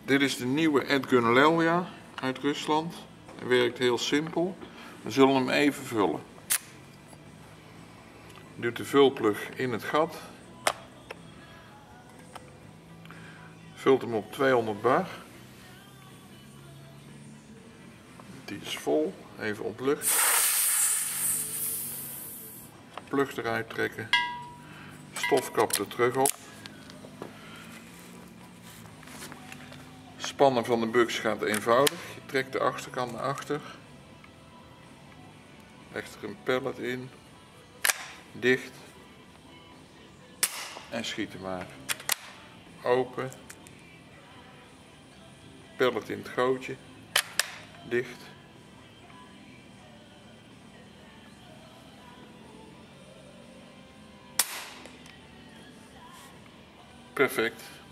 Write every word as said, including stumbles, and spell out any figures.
Dit is de nieuwe Edgun Lelja uit Rusland. Hij werkt heel simpel. We zullen hem even vullen. Je doet de vulplug in het gat. Vult hem op tweehonderd bar. Die is vol. Even ontluchten. Plug eruit trekken. Stofkap er terug op. Spannen van de buks gaat eenvoudig. Je trekt de achterkant naar achter. Legt er een pellet in. Dicht. En schiet hem maar. Open. Pellet in het gootje. Dicht. Perfect.